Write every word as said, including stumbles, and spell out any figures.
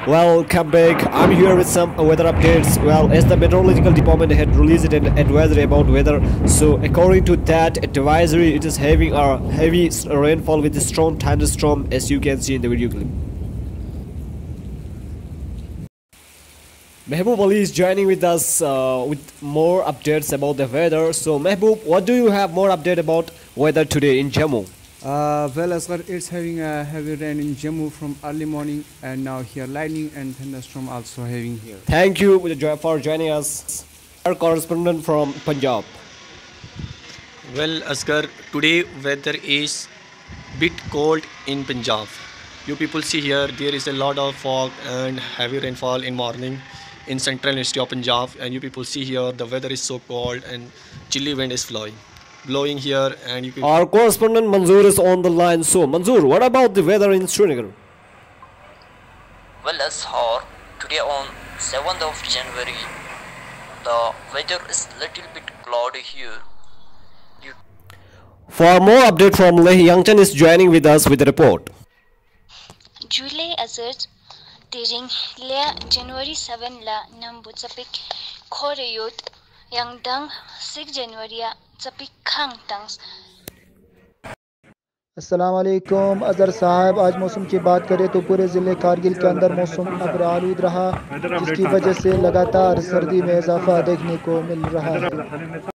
Welcome back. I'm here with some weather updates. Well, as the meteorological department had released an advisory about weather, so according to that advisory, it is having a heavy rainfall with a strong thunderstorm, as you can see in the video clip. Mehboob Ali is joining with us uh, with more updates about the weather. So Mehboob, what do you have more update about weather today in Jammu? Uh, well, Asghar, it's having a heavy rain in Jammu from early morning, and now here lightning and thunderstorm also having here. Thank you for joining us, our correspondent from Punjab. Well, Asghar, today weather is bit cold in Punjab. You people see here, there is a lot of fog and heavy rainfall in morning in central University of Punjab, and you people see here the weather is so cold and chilly wind is flowing. blowing here, and you can. Our correspondent Manzoor is on the line. So Manzoor, what about the weather in Srinagar? Well, as hot today on seventh of January, the weather is little bit cloudy here. You For more update from Leh, Yangchen is joining with us with the report. July azert during Leh January seventh la nambu chapik khoreyot yangdang six January चपिक खांग तंग्स। अस्सलाम वालेकुम अजहर साहब, आज मौसम की बात करें तो पूरे ज़िले कारगिल के अंदर मौसम अब्र आलूद रहा, जिसकी वजह से लगातार सर्दी में इजाफा देखने को मिल रहा है।